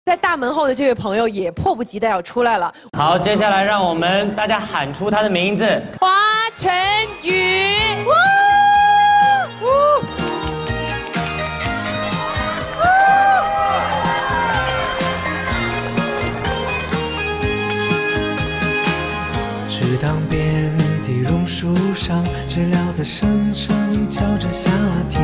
在大门后的这位朋友也迫不及待要出来了。 好，接下来让我们大家喊出他的名字： 华晨宇。 池塘边的榕树上，知了在声声叫着夏天。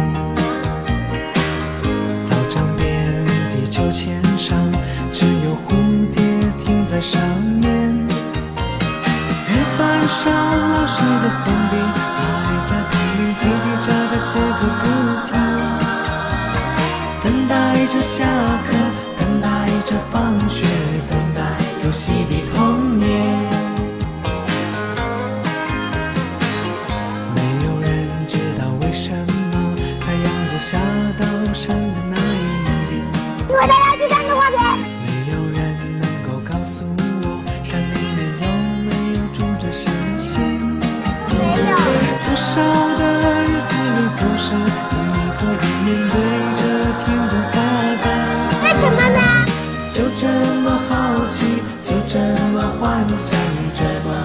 操场边的秋千上，只有蝴蝶停在上面。月板上老师的粉笔，还在旁边叽叽喳喳写个不停。等待着下课，等待着放学，等待游戏的童年。下到山的那一边， 我带他去看动画片。 没有人能够告诉我，山里面有没有住着神仙。 没有。 多少的日子里，总是一个人面对着天空发呆。 为什么呢？ 就这么好奇，就这么幻想，这么